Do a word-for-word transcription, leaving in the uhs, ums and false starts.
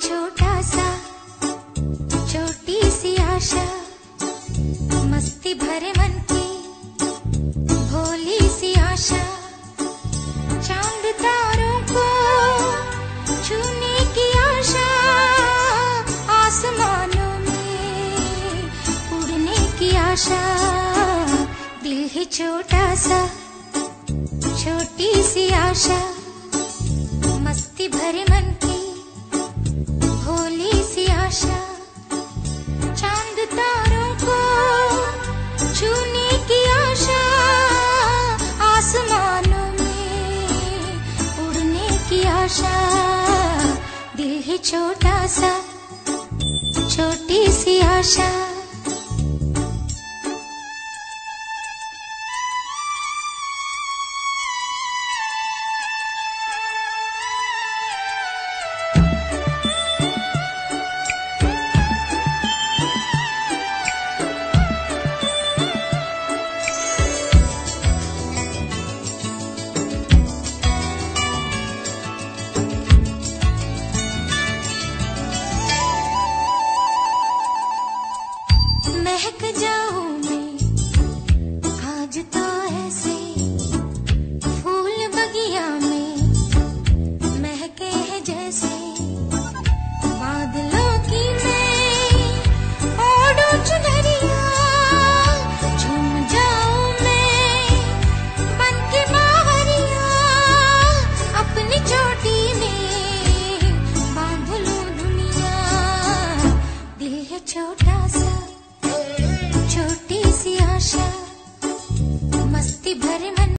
छोटा सा छोटी सी आशा, मस्ती भरे मन की भोली सी आशा, चांद तारों को छूने की आशा, आसमानों में उड़ने की आशा। दिल है छोटा सा छोटी सी आशा, मस्ती भरे मन की भोली सी आशा, चांद तारों को छूने की आशा, आसमानों में उड़ने की आशा। दिल है छोटा सा छोटी सी आशा।